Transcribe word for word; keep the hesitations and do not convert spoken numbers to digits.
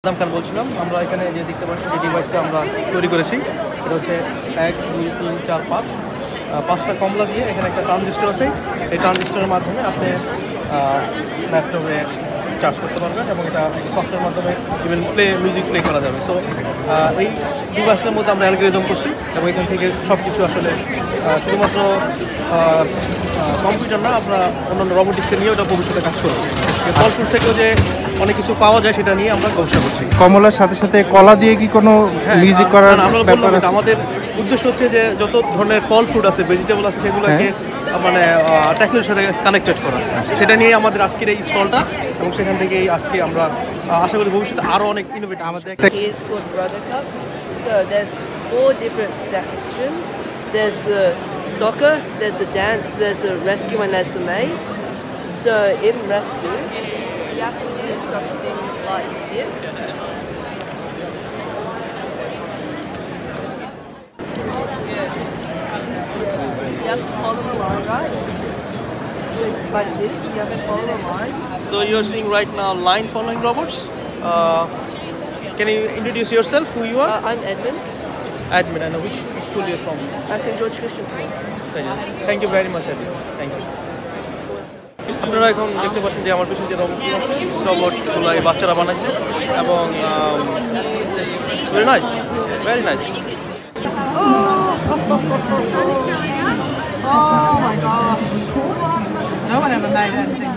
খান বলছিলাম, আমরা এখানে যে দেখতে পাচ্ছি যে ডিভাইসটা আমরা তৈরি করেছি, এটা হচ্ছে এক দুই তিন চার পাঁচ পাঁচটা কমলা দিয়ে এখানে একটা ট্রানজিস্টর আছে। এই ট্রানজিস্টরের মাধ্যমে আপনি ল্যাপটপে চার্জ করতে পারবেন এবং এটা সফটওয়্যার মাধ্যমে ইভেন প্লে মিউজিক প্লে করা যাবে। সো এই ডিভাইসের মধ্যে আমরা অ্যালগরিদম করছি এবং এখান থেকে সব কিছু আসলে শুধুমাত্র কম্পিউটার না, আমরা অন্যান্য রোবোটিক্সে নিয়েও এটা ভবিষ্যতে কাজ করছি। ফল ফ্রুট থেকেও যে অনেক কিছু পাওয়া যায় সেটা নিয়ে আমরা গবেষণা করছি। কমলার সাথে সাথে কলা দিয়ে কি কোনো মিউজিক করার ব্যাপার আছে? আমাদের উদ্দেশ্য হচ্ছে যে যত ধরনের ফল ফ্রুট আছে, ভেজিটেবল আছে, সেগুলোকে মানে টেকনোলজির সাথে কানেক্টেড করা, সেটা নিয়ে আমাদের আজকের এই স্টলটা এবং সেখান থেকেই আজকে আমরা আশা করি ভবিষ্যতে আরও অনেক ইনোভেটিভ আমাদের একটা So there's four different sections. There's the soccer, there's the dance, there's the rescue, and there's the maze. So in rescue, you have to do something like this. You have to follow the line, right? Like this, you have to follow the line. So you're seeing right now line following robots. Uh, can you introduce yourself, who you are? Uh, I'm Edmund. Edmund, I know. Which school you're from? I'm Saint George Christian School. Thank you very much, Edmund. Thank you. আপনারা এখন দেখতে পাচ্ছেন যে আমার পিছনে যে রোবটগুলো এই বাচ্চারা বানাইছে এবং very nice, very nice. Oh my gosh. No one ever made anything